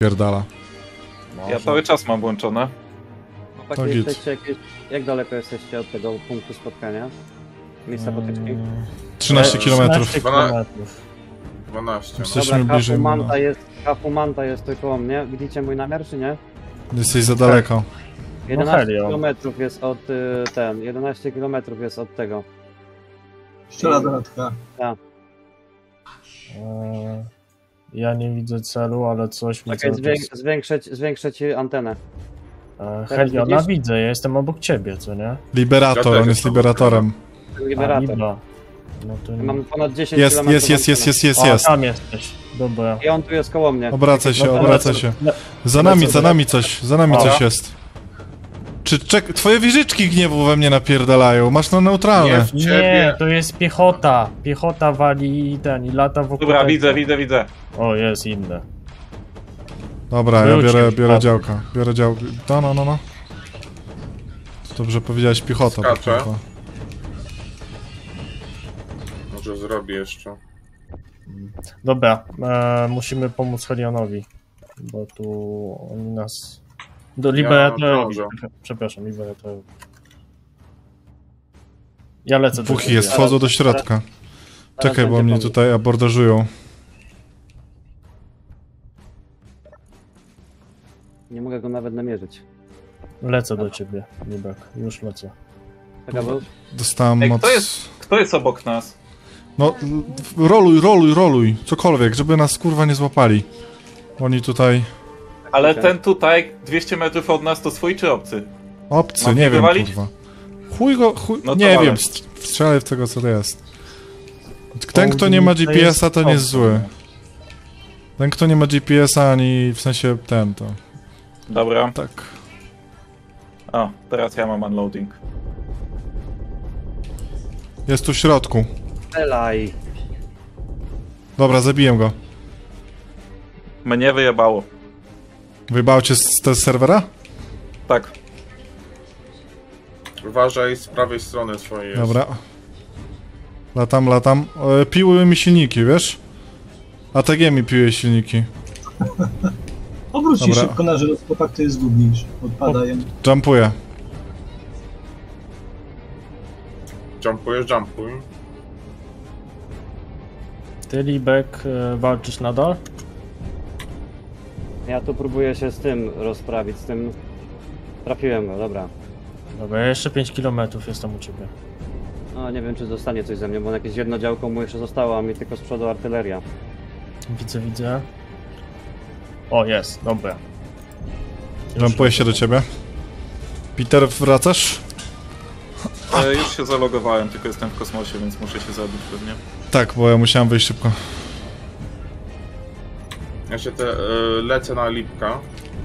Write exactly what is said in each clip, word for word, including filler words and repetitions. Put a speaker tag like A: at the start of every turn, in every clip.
A: pierdala.
B: Ja cały czas mam włączone.
C: Tak,
A: To
C: jesteście jakieś, jak daleko jesteście od tego punktu spotkania? Miejsca potyczki?
A: trzynaście kilometrów.
D: dwanaście.
A: Jesteśmy
C: Dobra,
A: bliżej.
C: Kafumanta jest, Kafumanta jest tu koło mnie. Widzicie mój namiar, czy nie?
A: Jesteś za daleko.
C: jedenaście kilometrów jest od y, ten, jedenaście kilometrów jest od tego.
E: Ściela dodatka.
C: Tak.
F: Eee, ja nie widzę celu, ale coś mi
C: Czekaj,
F: cały
C: zwię
F: czas...
C: zwiększyć, zwiększyć antenę.
F: Eee, Heliona
C: widzisz?
F: widzę, ja jestem obok ciebie, co nie?
A: Liberator,
D: Ja
A: on
D: też
A: jest liberatorem.
C: Liberator.
F: A, Libra. No to nie...
C: Mam ponad dziesięć
A: Jest,
C: kilometrów.
A: jest, jest, jest, jest, jest,
F: O,
A: jest.
F: tam jesteś. Dobra.
C: I on tu jest koło mnie.
A: Obracaj się,
F: No to
A: obracaj
F: lecę.
A: się.
F: Le-
A: Za nami,
F: lecę
A: za
F: do-
A: nami coś, za nami
F: O.
A: coś jest. Czy czek... Twoje wieżyczki gniewu we mnie napierdalają, masz na neutralne.
D: Nie, w
F: Nie,
D: ciebie.
F: to jest piechota. Piechota wali i ten, i lata wokół
B: Dobra,
F: tego.
B: widzę, widzę, widzę.
F: O, jest inne.
A: Dobra, ja
F: Wrócił,
A: biorę, biorę
F: padł.
A: działka. Biorę dział... No, no, no, no. Dobrze powiedziałeś piechota. bo
D: Skaczę.
A: kurwa.
D: Może zrobię jeszcze.
F: Dobra, e, musimy pomóc Helionowi. Bo tu oni nas... Do Liberatorowi.
D: drążę.
F: Przepraszam, Liberatorowi. Ja lecę do
A: Dwóch
F: ciebie.
A: jest, wchodzą do środka. Czekaj, bo
C: będzie
A: mnie
C: pomysł.
A: tutaj abordażują.
C: Nie mogę go nawet namierzyć.
F: Lecę do ciebie, Libek. Już lecę.
C: Czekaj, bo
A: Dostałem
B: Ej,
A: moc...
B: kto jest, kto jest obok nas?
A: No, roluj, roluj, roluj. Cokolwiek, żeby nas kurwa nie złapali. Oni tutaj...
B: Ale
C: Okej.
B: ten tutaj, dwieście metrów od nas, to swój czy obcy?
A: Obcy,
B: Mam
A: nie
B: ich
A: wiem,
B: wywalić?
A: kurwa. Chuj go, chuj...
B: No to
A: nie
B: walę.
A: wiem, st- strzelaj w tego, co to jest. Ten, kto nie ma G P S a, to nie jest zły. Ten, kto nie ma G P S a, ani w sensie ten, to...
B: Dobra.
A: Tak.
B: O, teraz ja mam unloading.
A: Jest tu w środku.
C: strzelaj.
A: Dobra, zabiję go.
B: Mnie wyjebało.
A: Wyjebał cię z, z serwera?
B: Tak.
D: Uważaj z prawej strony swojej jest.
A: Dobra. Latam, latam. E, piły mi silniki, wiesz? A T G mi piły silniki.
E: Obróć się
A: Dobra.
E: szybko na żyroskopach, to jest zgubisz. Odpadają.
A: Jumpuję.
D: Jumpujesz, jumpuj.
F: Ty, Libek, e, walczysz nadal?
C: Ja tu próbuję się z tym rozprawić, z tym... Trafiłem go, dobra.
F: Dobra, ja jeszcze pięć kilometrów jestem u ciebie.
C: No nie wiem, czy zostanie coś ze mnie, bo jakieś jedno działko mu jeszcze zostało, a mi tylko z przodu artyleria.
F: Widzę, widzę. O, jest, dobra.
A: Jumpuję się do ciebie. Peter, wracasz?
B: E, już się zalogowałem, tylko jestem w kosmosie, więc muszę się zabić pewnie.
A: Tak, bo ja musiałem wyjść szybko.
D: Ja się te, y, lecę na lipka.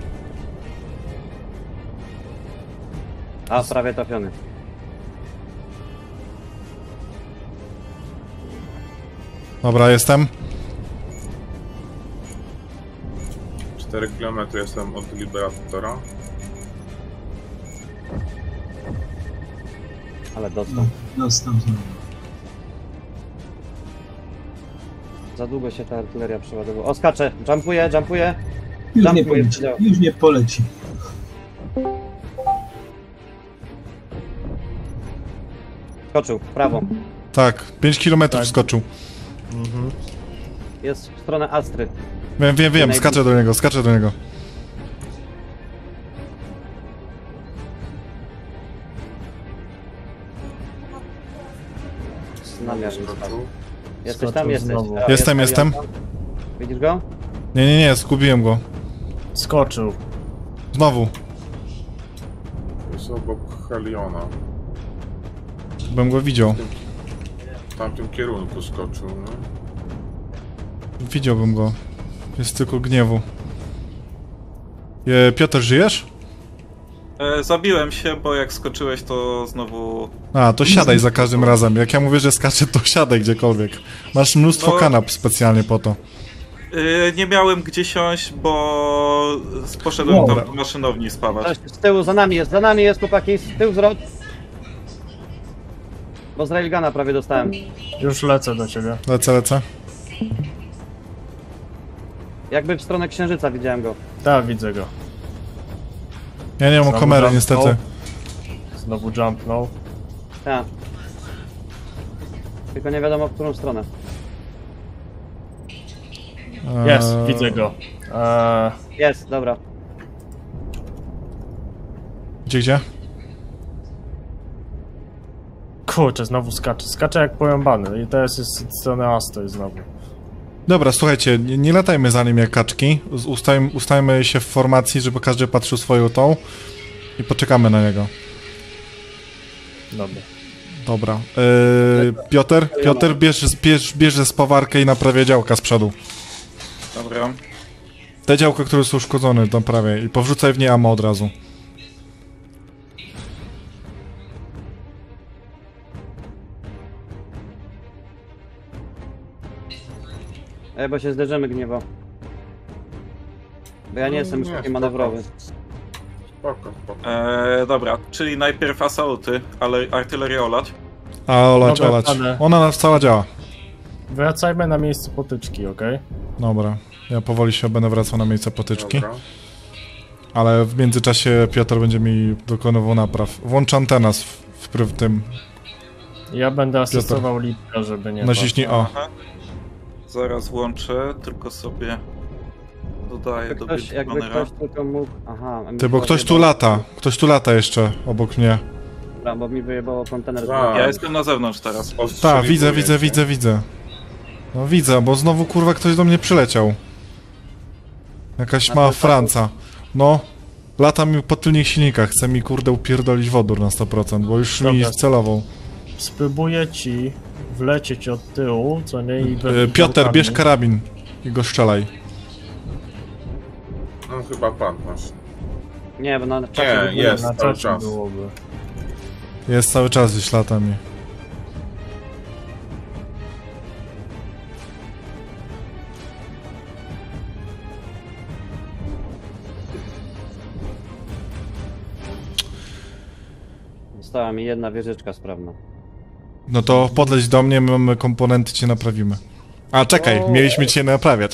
C: A, prawie trafiony.
A: Dobra, jestem.
D: cztery kilometry jestem od Liberatora.
C: Ale dostał.
E: No, dostał znowu.
C: Za długo się ta artyleria przeładowała. O, skacze! Jumpuję, jumpuję!
E: Już nie
C: Jumpuję,
E: poleci.
C: działa.
E: Już nie poleci.
C: Skoczył, w prawo.
A: Tak, pięć kilometrów
F: Tak.
A: skoczył.
F: Mhm.
C: Jest w stronę Astry.
A: Wiem, wiem, wiem, skaczę do niego, skaczę do niego.
C: Namiar mi spadł. Jesteś
F: Skoczył
C: tam, jesteś.
F: znowu.
C: A,
A: Jestem,
C: jest
A: jestem.
C: Ariana. Widzisz go?
A: Nie, nie, nie, zgubiłem go.
F: Skoczył.
A: Znowu.
D: Jest obok Heliona.
A: Bym go widział.
D: W tamtym kierunku skoczył, no.
A: Widziałbym go. Jest tylko gniewu. E, Piotr, żyjesz?
B: E, zabiłem się, bo jak skoczyłeś, to znowu...
A: A, to siadaj za każdym razem. Jak ja mówię, że skaczę, to siadaj gdziekolwiek. Masz mnóstwo
B: No.
A: kanap specjalnie po to.
B: E, nie miałem gdzie siąść, bo poszedłem
A: Dobra.
B: tam do maszynowni spawać.
C: Coś z tyłu, za nami jest, za nami jest, chłopaki, z tyłu zwrot. Bo z railguna prawie dostałem.
F: Już lecę do ciebie.
A: Lecę, lecę.
C: Jakby w stronę księżyca widziałem go.
F: Tak, widzę go.
A: Ja nie mam
F: Znowu
A: kamery
F: jumpnął.
A: niestety.
F: Znowu jumpnął.
C: Tak. Tylko nie wiadomo w którą stronę.
F: Jest,
A: Eee,
F: widzę go. Eee,
C: Jest, dobra.
A: Gdzie, gdzie?
F: kurczę, znowu skacze. Skacze jak pojębany. I teraz jest od strony Astry znowu.
A: Dobra, słuchajcie, nie, nie latajmy za nim jak kaczki. Z- Ustajmy, ustajmy się w formacji, żeby każdy patrzył swoją tą. I poczekamy na niego.
F: Dobra.
A: Dobra. Yy, Piotr, Piotr, bierz, bierz, bierz ze spawarkę i naprawia działka z przodu.
B: Dobra.
A: Te działka, które są uszkodzone, naprawiaj. I powrzucaj w nie ammo od razu.
C: Ej, bo się zderzymy gniewo. Bo ja nie jestem już
D: No, nie,
C: taki
D: spoko.
C: manewrowy.
D: Spoko, spoko.
B: Eee, dobra, czyli najpierw asauty, ale artylerię olać.
A: A, olać,
F: Dobra,
A: olać.
F: ale-
A: Ona nas cała działa.
F: Wracajmy na miejsce potyczki, okej?
A: Dobra. Ja powoli się będę wracał na miejsce potyczki.
D: Dobra.
A: Ale w międzyczasie Piotr będzie mi wykonywał napraw. Włącz antenas w, w, w tym.
F: Ja będę asystował Lipka, żeby nie...
A: Naciśnij O.
B: Aha. Zaraz włączę, tylko sobie dodaję
C: Jakby
B: do
C: ktoś, jakby
B: Bitcoinera.
C: ktoś tylko mógł... Aha. mi
A: Ty, bo ktoś tu
C: wyjebało-
A: lata. Ktoś tu lata jeszcze obok mnie.
C: Dobra, bo mi wyjebało kontener. z
D: Tak.
C: boku.
B: Ja jestem na zewnątrz teraz.
A: Tak,
D: Ostrzeliwuję
A: widzę, widzę,
D: się.
A: widzę, widzę. No widzę, bo znowu kurwa ktoś do mnie przyleciał. Jakaś
C: Na
A: mała
C: plecach?
A: Franca. No. Lata mi po tylnych silnikach. Chce mi kurde upierdolić wodór na sto procent, bo już mi
F: Dobra.
A: celował.
F: Spróbuję ci wlecieć od tyłu, co nie? I
A: E, Piotr, bierz karabin i go strzelaj.
D: No chyba padł masz.
C: Nie, bo na czacie...
D: Nie,
C: wygląda-
D: jest.
F: Na
D: cały
F: czacie
D: czas.
F: byłoby.
A: Jest cały czas gdzieś lata mi.
C: Została mi jedna wieżyczka sprawna.
A: No to podleć do mnie, my mamy komponenty, cię naprawimy. A czekaj,
C: O.
A: mieliśmy cię naprawiać.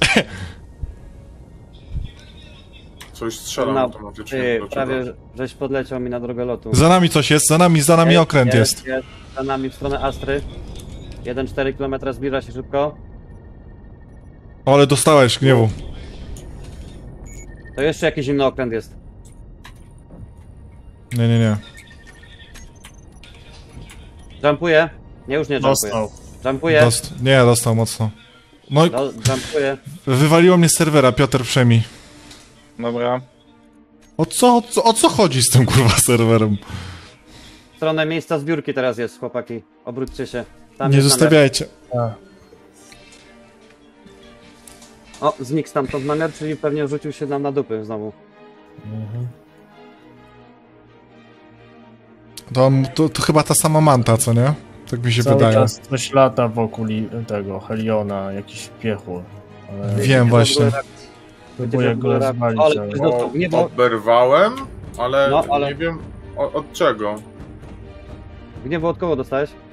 D: Coś strzelam
C: Na-
D: automatycznie.
C: Ty,
D: do
C: prawie
D: czegoś.
C: żeś podleciał mi na drogę lotu.
A: Za nami coś jest, za nami, za nami okręt jest.
C: jest. Za nami w stronę Astry. jeden przecinek cztery kilometra zbliża się szybko.
A: O, ale dostałeś gniewu.
C: To jeszcze jakiś inny okręt jest.
A: Nie, nie, nie.
C: Jumpuję. Nie, już nie jumpuję.
F: Dostał.
C: Jumpuję.
A: Dost nie, dostał mocno. No i
C: Do, jumpuję.
A: wywaliło mnie z serwera, Piotr przemi.
B: Dobra.
A: O co, o co, o co chodzi z tym kurwa serwerem?
C: W stronę miejsca zbiórki teraz jest, chłopaki. Obróćcie się. Tam
A: Nie
C: jest namiar.
A: zostawiajcie.
F: A,
C: O, znikł stamtąd namiar, czyli pewnie rzucił się nam na dupy znowu.
F: mhm.
A: To, to, to chyba ta sama manta, co nie? Tak mi się
F: Cały
A: wydaje.
F: czas coś lata wokół li- tego Heliona, jakiś piechur. Ale
A: Wiem właśnie.
F: próbuję go rozwalić,
C: Ale
F: ale...
C: ktoś dostał. Nie, bo
D: Oberwałem, ale,
C: No, ale-
D: nie wiem o, od czego.
C: gniewu od kogo dostałeś?